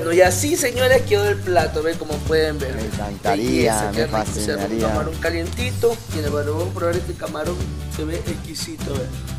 bueno, y así, señores, quedó el plato, ven como pueden ver. Me encantaría, me Un fascinaría. camarón calientito. Tiene, bueno, vamos a probar este camarón, se ve exquisito, ven.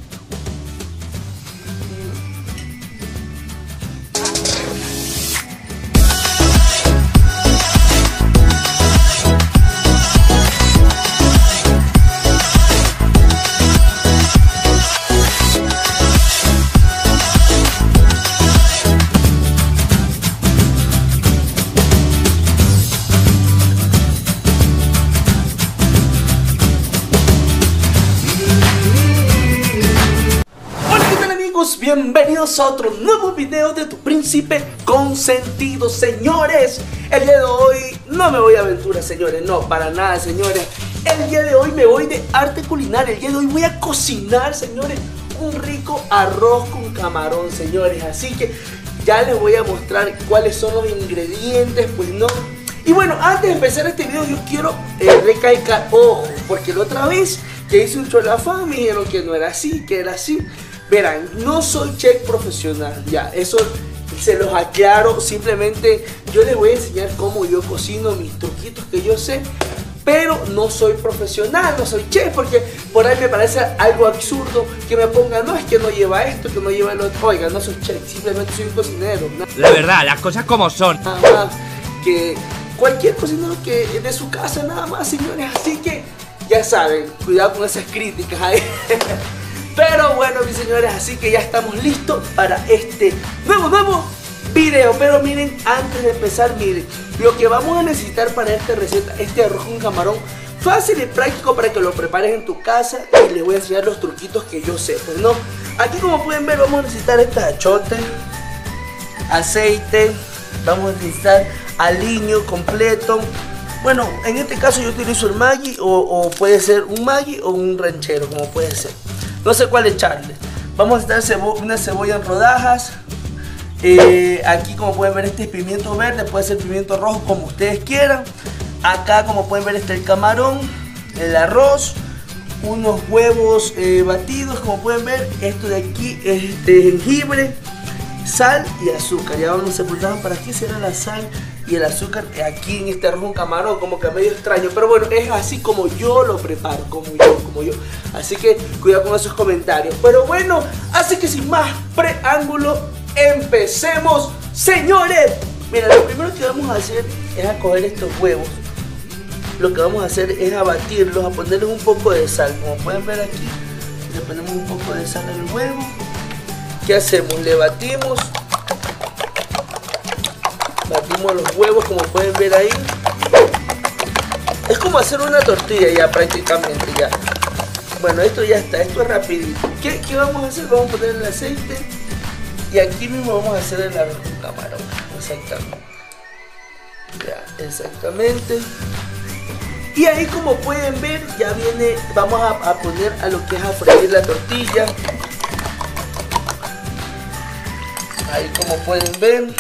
Bienvenidos a otro nuevo video de Tu Príncipe Consentido, señores. El día de hoy no me voy a aventura, señores, no, para nada, señores. El día de hoy me voy de arte culinario. El día de hoy voy a cocinar, señores, un rico arroz con camarón, señores. Así que ya les voy a mostrar cuáles son los ingredientes, pues no. Y bueno, antes de empezar este video yo quiero recalcar, ojo, porque la otra vez que hice un cholafán me dijeron que no era así, que era así. Verán, no soy chef profesional, ya, eso se los aclaro. Simplemente yo les voy a enseñar cómo yo cocino, mis truquitos que yo sé, pero no soy profesional, no soy chef, porque por ahí me parece algo absurdo que me pongan, no, es que no lleva esto, que no lleva lo otro. Oiga, no soy chef, simplemente soy un cocinero. La verdad, las cosas como son. Nada más que cualquier cocinero que de su casa, nada más, señores. Así que ya saben, cuidado con esas críticas ahí. Pero bueno, mis señores, así que ya estamos listos para este nuevo video. Pero miren, antes de empezar, miren, lo que vamos a necesitar para esta receta, este arroz con camarón, fácil y práctico para que lo prepares en tu casa. Y les voy a enseñar los truquitos que yo sé, pues no. Aquí, como pueden ver, vamos a necesitar este achote, aceite, vamos a necesitar aliño completo. Bueno, en este caso yo utilizo el Maggi o puede ser un Maggi o un ranchero, como puede ser. No sé cuál echarle. Vamos a necesitar una cebolla en rodajas. Aquí, como pueden ver, este es pimiento verde, puede ser pimiento rojo, como ustedes quieran. Acá, como pueden ver, está el camarón, el arroz, unos huevos batidos, como pueden ver. Esto de aquí es de jengibre, sal y azúcar. Ya vamos a sepultar para qué será la sal y el azúcar aquí en este arroz con camarón, como que medio extraño, pero bueno, es así como yo lo preparo, como yo. Así que cuidado con esos comentarios. Pero bueno, así que sin más preámbulo, empecemos, señores. Mira, lo primero que vamos a hacer es a coger estos huevos. Lo que vamos a hacer es a batirlos, a ponerles un poco de sal. Como pueden ver aquí, le ponemos un poco de sal al huevo. ¿Qué hacemos? Le batimos los huevos, como pueden ver ahí. Es como hacer una tortilla ya prácticamente ya. Bueno, esto ya está, esto es rapidito. ¿Qué vamos a hacer? Vamos a poner el aceite y aquí mismo vamos a hacer el arroz con camarón. Exactamente. Ya, exactamente. Y ahí, como pueden ver, ya viene, vamos a poner a lo que es a freír la tortilla. Ahí, como pueden ver.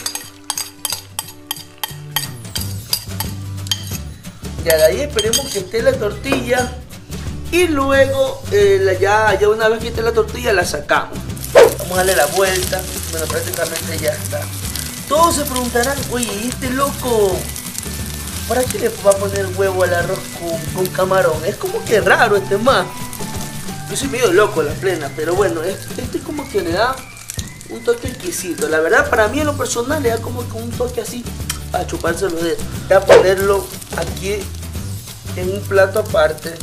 Ya de ahí esperemos que esté la tortilla. Y luego, ya una vez que esté la tortilla, la sacamos. Vamos a darle la vuelta. Bueno, prácticamente ya está. Todos se preguntarán, oye, ¿y este loco para qué le va a poner huevo al arroz con camarón? Es como que raro este más. Yo soy medio loco la plena, pero bueno, este como que le da un toque exquisito. La verdad, para mí en lo personal le da como que un toque así para chuparse los dedos. Voy a ponerlo aquí en un plato aparte.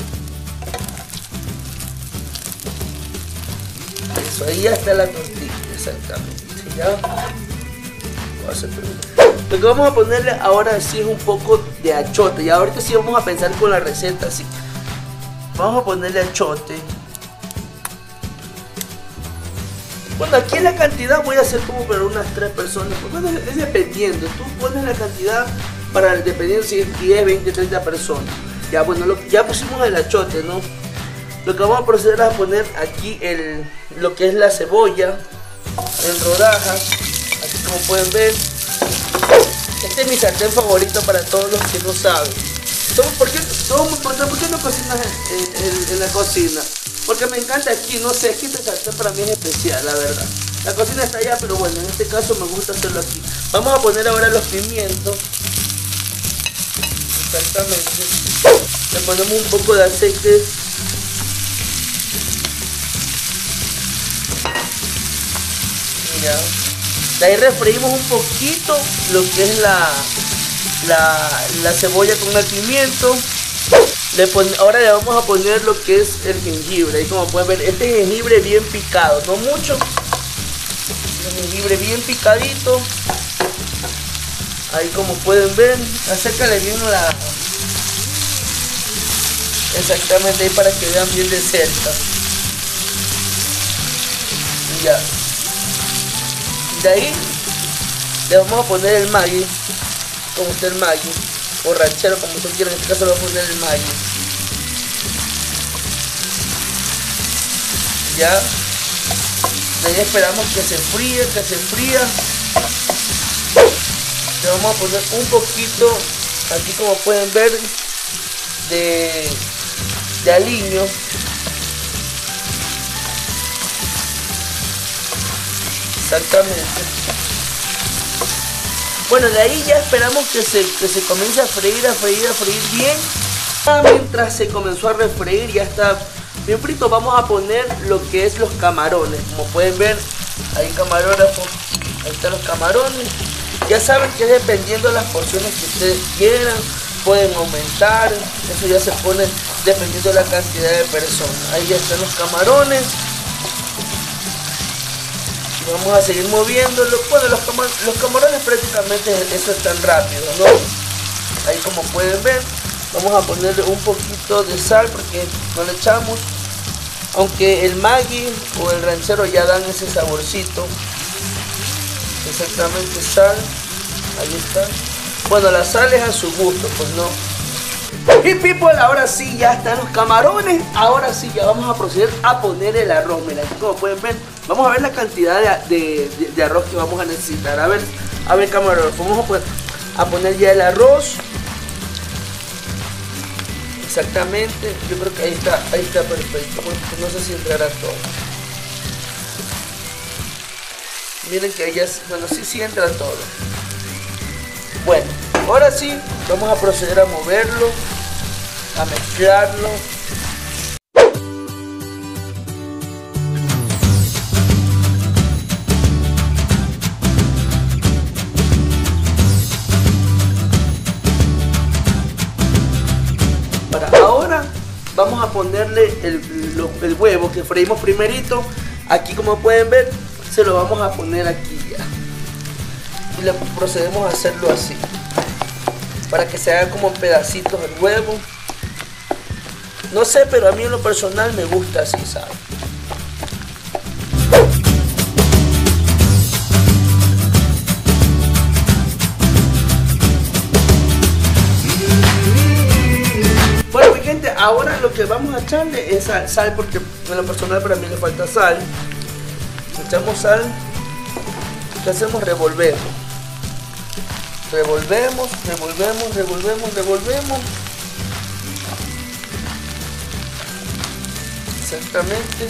Eso, ahí ya está la tortilla, exactamente. ¿Ya? Lo que vamos a ponerle ahora sí es un poco de achote. Y ahorita sí vamos a pensar con la receta así. Vamos a ponerle achote. Bueno, aquí en la cantidad voy a hacer como para unas 3 personas. Bueno, es dependiendo. Tú pones la cantidad para dependiendo si es 10, 20, 30 personas. Ya, bueno, ya pusimos el achote, ¿no? Lo que vamos a proceder a poner aquí lo que es la cebolla en rodajas. Así como pueden ver. Este es mi sartén favorito para todos los que no saben. ¿Por qué no cocinas en la cocina? Porque me encanta aquí, no sé, es que este sartén para mí es especial, la verdad. La cocina está allá, pero bueno, en este caso me gusta hacerlo aquí. Vamos a poner ahora los pimientos. Exactamente. Le ponemos un poco de aceite. Mira. De ahí refreímos un poquito lo que es la cebolla con el pimiento. Ahora le vamos a poner lo que es el jengibre. Ahí como pueden ver, este es jengibre bien picado, no mucho. El jengibre bien picadito. Ahí como pueden ver, acércale bien la... Exactamente, ahí para que vean bien de cerca. Ya. De ahí le vamos a poner el Maggi, como usted el Maggi, o ranchero como usted quiera, en este caso le voy a poner el Maggi. Ya. De ahí esperamos que se fríe, Le vamos a poner un poquito, aquí como pueden ver, de aliño. Exactamente. Bueno, de ahí ya esperamos que se comience a freír bien. Mientras se comenzó a refreír, ya está bien frito, vamos a poner lo que es los camarones. Como pueden ver, ahí camarógrafo, ahí están los camarones. Ya saben que dependiendo de las porciones que ustedes quieran, pueden aumentar. Eso ya se pone dependiendo de la cantidad de personas. Ahí ya están los camarones. Vamos a seguir moviéndolo. Bueno, los camarones prácticamente eso es tan rápido, ¿no? Ahí como pueden ver, vamos a ponerle un poquito de sal porque no le echamos. Aunque el Maggi o el ranchero ya dan ese saborcito. Exactamente, sal. Ahí está. Bueno, la sal es a su gusto, pues no. Y people, ahora sí ya están los camarones. Ahora sí ya vamos a proceder a poner el arroz. Mira, aquí como pueden ver, vamos a ver la cantidad de arroz que vamos a necesitar. A ver camarógrafo, vamos a poner ya el arroz. Exactamente, yo creo que ahí está perfecto. Bueno, no sé si entrará todo. Miren que ya, bueno, sí entra todo. Bueno, ahora sí vamos a proceder a moverlo, a mezclarlo. Ahora vamos a ponerle el huevo que freímos primerito. Aquí como pueden ver, se lo vamos a poner aquí ya. Y le procedemos a hacerlo así, para que se haga como en pedacitos el huevo. No sé, pero a mí en lo personal me gusta así, ¿sabes? Bueno, mi gente, ahora lo que vamos a echarle es sal, porque en lo personal para mí le falta sal. Echamos sal. ¿Qué hacemos? Revolvemos. Revolvemos. Exactamente.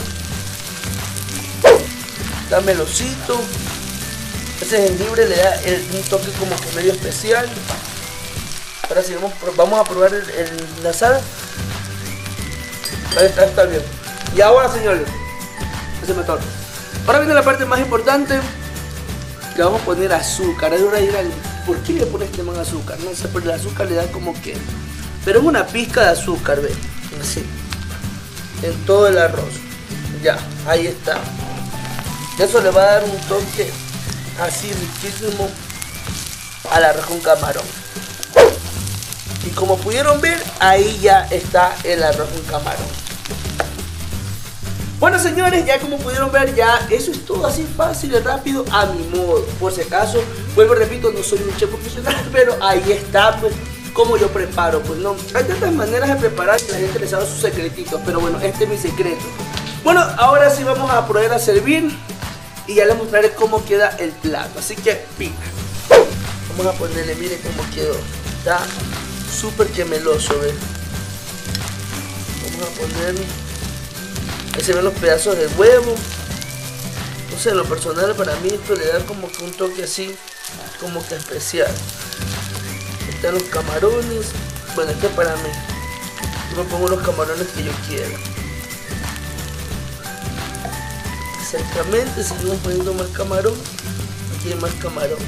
Da melocito. Ese jengibre le da un toque como que medio especial. Ahora sí vamos a probar la sal. Ahí está bien. Y ahora, señores, ese método. Ahora viene la parte más importante. Le vamos a poner azúcar. Ahora dirán, ¿por qué le pones este man azúcar? No sé, pero el azúcar le da como que... Pero es una pizca de azúcar, ¿ves? Así. En todo el arroz. Ya, ahí está. Eso le va a dar un toque así riquísimo al arroz con camarón. Y como pudieron ver, ahí ya está el arroz con camarón. Bueno, señores, ya como pudieron ver, ya eso es todo así fácil y rápido a mi modo. Por si acaso, vuelvo y repito, no soy un chef profesional, pero ahí está, pues, como yo preparo. Pues no, hay tantas maneras de preparar que la gente les sabe sus secretitos, pero bueno, este es mi secreto. Bueno, ahora sí vamos a proceder a servir y ya les mostraré cómo queda el plato. Así que, pica. Vamos a ponerle, miren cómo quedó. Está súper que meloso, ¿ven? Vamos a poner... Ahí se ven los pedazos de huevo. No sé, en lo personal para mí esto le da como que un toque así, como que especial. Están los camarones. Bueno, este es para mí. Yo me pongo los camarones que yo quiera. Exactamente, seguimos poniendo más camarón. Aquí hay más camarón.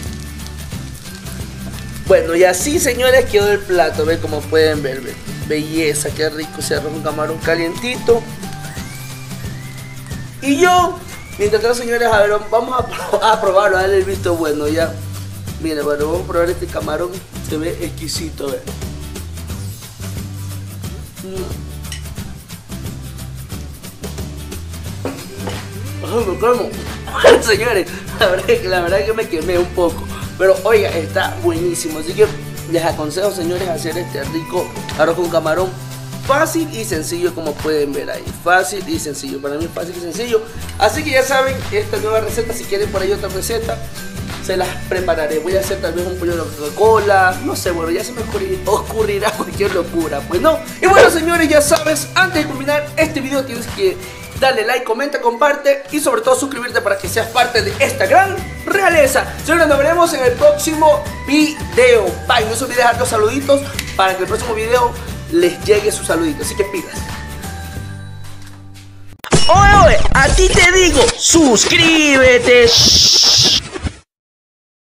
Bueno, y así, señores, quedó el plato. Ven como pueden ver, ven. Belleza, qué rico se arroz con camarón calientito. Y yo, mientras tanto, señores, a ver, vamos a probarlo, a darle el visto bueno ya. Miren, bueno, vamos a probar este camarón. Se ve exquisito, ven. Señores, la verdad que me quemé un poco. Pero oiga, está buenísimo. Así que les aconsejo, señores, hacer este rico arroz con camarón. Fácil y sencillo, como pueden ver ahí. Fácil y sencillo, para mí es fácil y sencillo. Así que ya saben, esta nueva receta, si quieren por ahí otra receta, se las prepararé. Voy a hacer tal vez un pollo de Coca-Cola. No sé, bueno, ya se me ocurrirá cualquier locura. Pues no. Y bueno, señores, ya sabes, antes de culminar este video tienes que darle like, comenta, comparte y sobre todo suscribirte para que seas parte de esta gran realeza. Señores, nos veremos en el próximo video. Bye, no se olviden dejar los saluditos para que el próximo video les llegue sus saluditos. Así que pilas. Oye, a ti te digo, suscríbete.